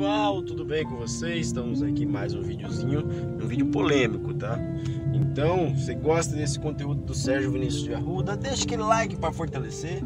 pessoal, tudo bem com vocês? Estamos aqui mais um videozinho, um vídeo polêmico, tá? Então, se você gosta desse conteúdo do Sérgio Vinícius de Arruda, deixa aquele like para fortalecer.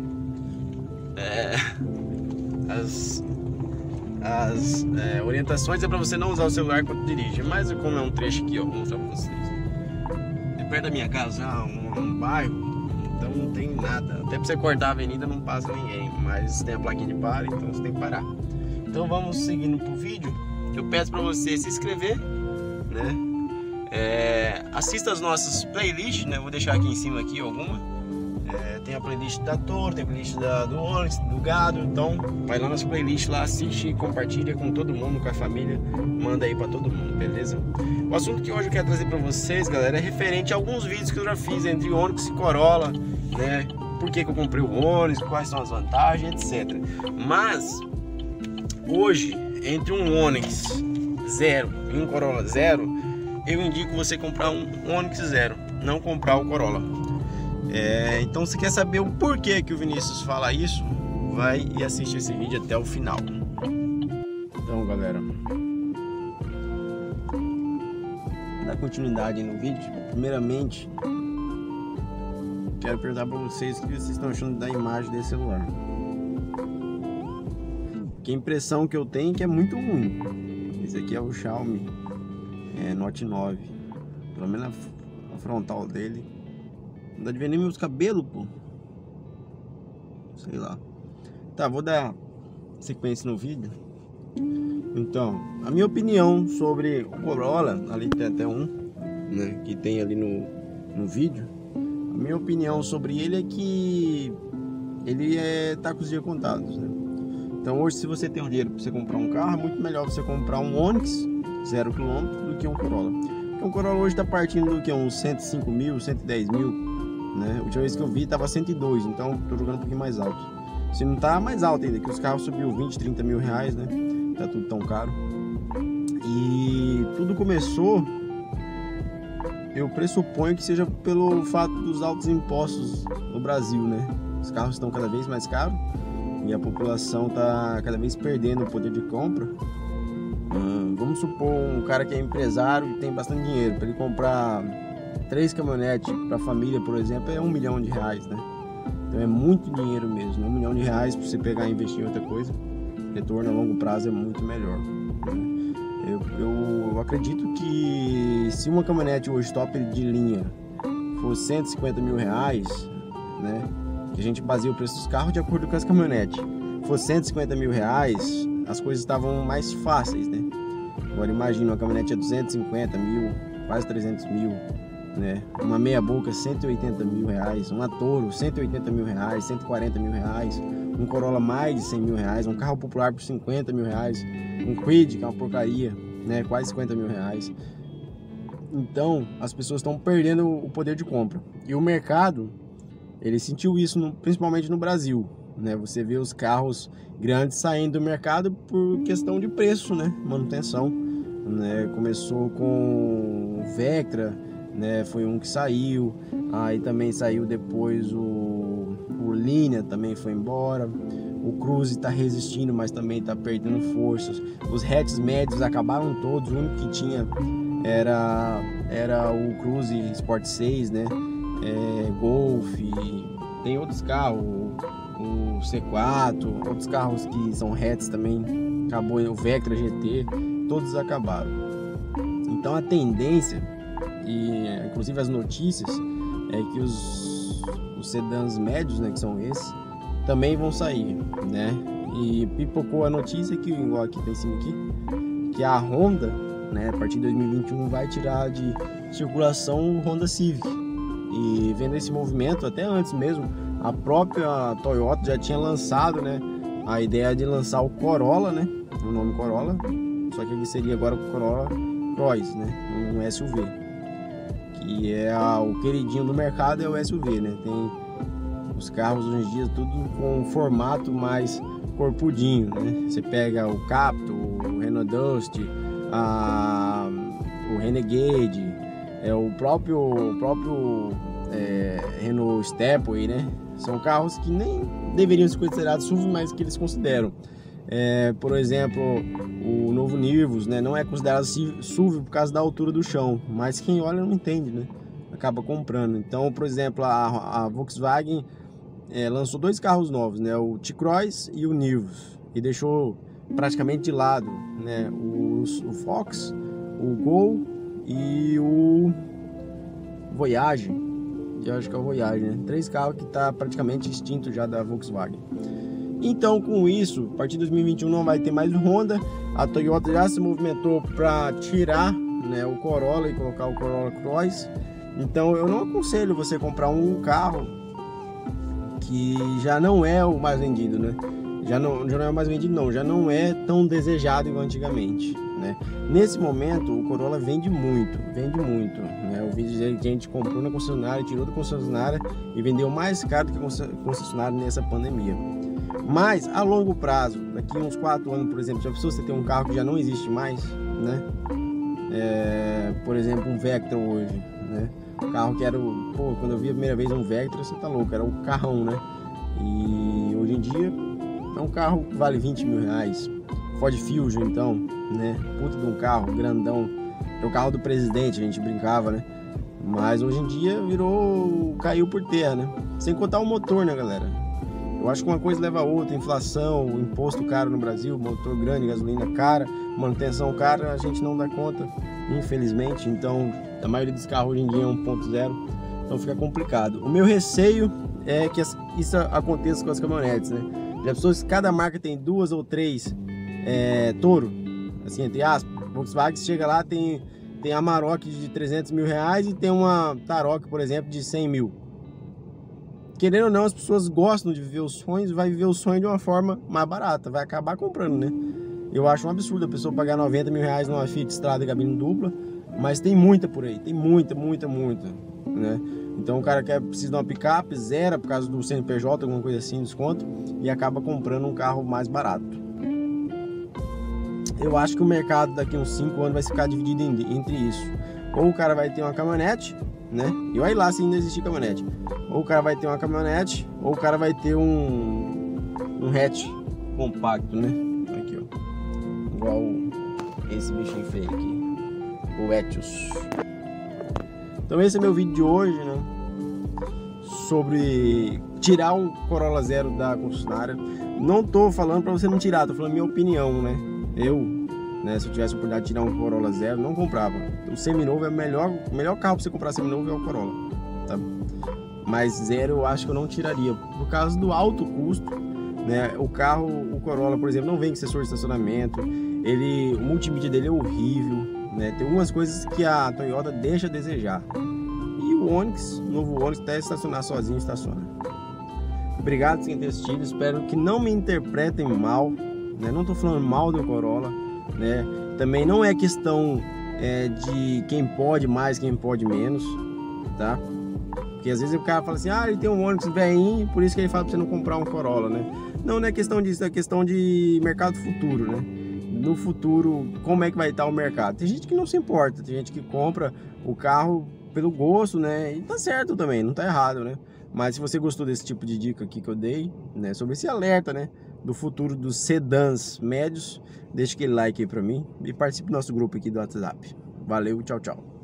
As orientações é para você não usar o celular quando dirige, mas como é um trecho aqui, ó, vou mostrar para vocês. É perto da minha casa, um bairro, então não tem nada. Até para você cortar a avenida não passa ninguém, mas tem a plaquinha de para, então você tem que parar. Então vamos seguindo pro vídeo. Eu peço para você se inscrever, né? Assista as nossas playlists, né? Vou deixar aqui em cima aqui alguma. Tem a playlist da Toro, tem a playlist do Onix, do Gado. Então vai lá nas playlists lá, assiste e compartilha com todo mundo, com a família. Manda aí para todo mundo, beleza? O assunto que hoje eu quero trazer para vocês, galera, é referente a alguns vídeos que eu já fiz entre Onix e Corolla, né? Por que eu comprei o Onix, quais são as vantagens, etc. Mas hoje, entre um Onix zero e um Corolla zero, eu indico você comprar um Onix zero, não comprar o Corolla. Então, se quer saber o porquê que o Vinícius fala isso, vai e assiste esse vídeo até o final. Então, galera, vou dar continuidade no vídeo. Primeiramente, quero perguntar para vocês o que vocês estão achando da imagem desse celular. Que a impressão que eu tenho é que é muito ruim. Esse aqui é o Xiaomi Note 9. Pelo menos a frontal dele. Não dá de ver nem meus cabelos, pô. Sei lá. Tá, vou dar sequência no vídeo. Então, a minha opinião sobre o Corolla, ali tem até um, né, que tem ali no vídeo. A minha opinião sobre ele é que ele tá com os dias contados, né? Então hoje, se você tem o dinheiro para você comprar um carro, é muito melhor você comprar um Onix 0 km do que um Corolla. Porque um Corolla hoje está partindo do que? Uns 105 mil, 110 mil, né? A última vez que eu vi estava 102, então estou jogando um pouquinho mais alto. Se não tá mais alto ainda, que os carros subiu 20, 30 mil reais, né? Tá tudo tão caro. E tudo começou, eu pressuponho que seja pelo fato dos altos impostos no Brasil, né? Os carros estão cada vez mais caros e a população está cada vez perdendo o poder de compra. Vamos supor um cara que é empresário e tem bastante dinheiro, para ele comprar 3 caminhonetes para a família, por exemplo, é R$1 milhão, né? Então é muito dinheiro mesmo, R$1 milhão para você pegar e investir em outra coisa. Retorno a longo prazo é muito melhor, né? Eu acredito que se uma caminhonete hoje top de linha for 150 mil reais, né? Que a gente baseia o preço dos carros de acordo com as caminhonetes, for 150 mil reais, as coisas estavam mais fáceis, né? Agora imagina uma caminhonete a 250 mil, quase 300 mil, né? Uma meia boca 180 mil reais, uma Toro 180 mil reais, 140 mil reais, um Corolla mais de 100 mil reais, um carro popular por 50 mil reais, um Kwid, que é uma porcaria, né? Quase 50 mil reais. Então as pessoas estão perdendo o poder de compra e o mercado, ele sentiu isso principalmente no Brasil, né? Você vê os carros grandes saindo do mercado por questão de preço, né? Manutenção, né? Começou com o Vectra, né? Foi um que saiu, aí também saiu depois o Linea, também foi embora. O Cruze está resistindo, mas também está perdendo forças. Os hatches médios acabaram todos, o único que tinha era o Cruze Sport 6, né? Golf, tem outros carros, o C4, outros carros que são hatches também, acabou, o Vectra GT, todos acabaram. Então a tendência, e inclusive as notícias, é que os sedãs médios, né, que são esses, também vão sair, né? E pipocou a notícia que, igual aqui tem em cima aqui, que a Honda, né, a partir de 2021 vai tirar de circulação o Honda Civic. E vendo esse movimento, até antes mesmo, a própria Toyota já tinha lançado, né, a ideia de lançar o Corolla, né, o nome Corolla, só que ele seria agora o Corolla Cross, né, um SUV, que é o queridinho do mercado, é o SUV, né. Tem os carros hoje em dia tudo com um formato mais corpudinho, né. Você pega o Captur, o Renault Duster, o Renegade, o próprio Renault Stepway, né? São carros que nem deveriam ser considerados SUV, mas que eles consideram. Por exemplo, o novo Nivus, né? Não é considerado SUV por causa da altura do chão, mas quem olha não entende, né? Acaba comprando. Então, por exemplo, a Volkswagen lançou 2 carros novos, né? O T-Cross e o Nivus, e deixou praticamente de lado, né? O Fox, o Gol e o Voyage. Eu acho que é o Voyage, né? 3 carros que tá praticamente extinto já da Volkswagen. Então, com isso, a partir de 2021 não vai ter mais o Honda. A Toyota já se movimentou para tirar, né, o Corolla e colocar o Corolla Cross. Então, eu não aconselho você comprar um carro que já não é o mais vendido, né? Já não é o mais vendido, não. Já não é tão desejado igual antigamente, né? Nesse momento, o Corolla vende muito, né? Eu vi dizer que a gente comprou na concessionária, tirou da concessionária e vendeu mais caro do que a concessionária nessa pandemia. Mas a longo prazo, daqui uns 4 anos, por exemplo, já pensou você ter um carro que já não existe mais, né? Por exemplo, um Vectra hoje, né? O carro que era quando eu vi a primeira vez um Vectra, você tá louco, era um carrão, né? E hoje em dia é um carro que vale 20 mil reais. Ford Fusion, então, né? Puta de um carro grandão. É o carro do presidente, a gente brincava, né? Mas hoje em dia caiu por terra, né? Sem contar o motor, né, galera? Eu acho que uma coisa leva a outra, inflação, imposto caro no Brasil, motor grande, gasolina cara, manutenção cara, a gente não dá conta, infelizmente. Então, a maioria dos carros hoje em dia é 1.0, então fica complicado. O meu receio é que isso aconteça com as caminhonetes, né? Já pessoas, cada marca tem 2 ou 3 Toro, assim, entre aspas. Volkswagen chega lá, tem a Amarok de 300 mil reais e tem uma Tarok, por exemplo, de 100 mil. Querendo ou não, as pessoas gostam de viver os sonhos, vai viver o sonho de uma forma mais barata, vai acabar comprando, né? Eu acho um absurdo a pessoa pagar 90 mil reais numa Fiat Strada e cabine dupla, mas tem muita por aí, tem muita, né? Então o cara precisa de uma picape, zero por causa do CNPJ, alguma coisa assim, desconto, e acaba comprando um carro mais barato. Eu acho que o mercado daqui a uns 5 anos vai ficar dividido entre isso. Ou o cara vai ter uma caminhonete, né? E olha lá se ainda existir caminhonete. Ou o cara vai ter uma caminhonete, ou o cara vai ter um hatch compacto, né? Aqui, ó. Igual esse bichinho feio aqui. O Etios. Então esse é meu vídeo de hoje, né? Sobre tirar um Corolla Zero da concessionária. Não tô falando pra você não tirar, tô falando minha opinião, né? Se eu tivesse a oportunidade de tirar um Corolla Zero, não comprava. O seminovo é o melhor carro pra você comprar seminovo é o Corolla, tá? Mas zero eu acho que eu não tiraria, por causa do alto custo, né? O Corolla, por exemplo, não vem com sensor de estacionamento, o multimídia dele é horrível, né? Tem algumas coisas que a Toyota deixa a desejar. E o novo Onix, até estacionar sozinho, estaciona. Obrigado por ter assistido, espero que não me interpretem mal, né? Não tô falando mal do Corolla, né? Também não é questão de quem pode mais, quem pode menos, tá? Porque às vezes o cara fala assim, ele tem um Onix velhinho, por isso que ele fala pra você não comprar um Corolla, né? Não é questão disso, é questão de mercado futuro, né? No futuro, como é que vai estar o mercado? Tem gente que não se importa, tem gente que compra o carro pelo gosto, né? E tá certo também, não tá errado, né? Mas se você gostou desse tipo de dica aqui que eu dei, né? Sobre esse alerta, né? Do futuro dos sedãs médios, deixa aquele like aí pra mim e participe do nosso grupo aqui do WhatsApp. Valeu, tchau, tchau.